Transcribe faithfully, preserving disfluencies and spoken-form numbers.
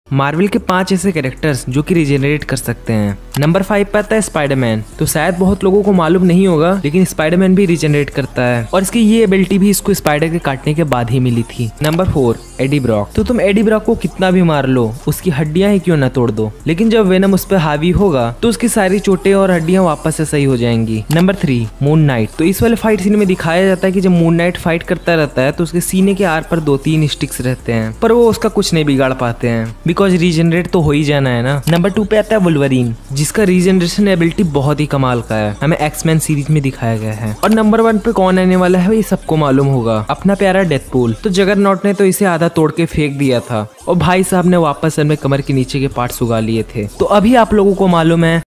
Marvel के पांच ऐसे कैरेक्टर्स जो कि रिजेनरेट कर सकते हैं। नंबर फाइव पे आता है स्पाइडरमैन। तो शायद बहुत लोगों को मालूम नहीं होगा, लेकिन स्पाइडरमैन भी रिजेनरेट करता है और इसकी ये एबिलिटी भी इसको स्पाइडर के काटने के बाद ही मिली थी। Number four Eddie Brock. तो तुम एडी ब्रॉक को कितना भी मार लो, उसकी हड्डियां ही क्यों ना तोड़ दो, लेकिन जब वेनम उस पर हावी होगा तो उसकी सारी चोटें और हड्डियां वापस से सही हो जाएंगी। Number three Moon Knight. तो इस वाले फाइट सीन में दिखाया जाता है कि जब मून नाइट फाइट करता रहता है तो उसके सीने के आर पर दो तीन स्टिक्स रहते हैं, पर वो उसका कुछ नहीं बिगाड़ पाते हैं, बिकॉज रीजनरेट तो हो ही जाना है ना। नंबर टू पे आता है वुल्वरीन, जिसका रीजनरेशन एबिलिटी बहुत ही कमाल का है, हमें एक्समैन सीरीज में दिखाया गया है। और नंबर वन पे कौन आने वाला है ये सबको मालूम होगा, अपना प्यारा डेडपूल। तो जगरनॉट ने तो इसे आधा तोड़ के फेंक दिया था और भाई साहब ने वापस में कमर के नीचे के पार्ट्स उगा लिए थे। तो अभी आप लोगों को मालूम है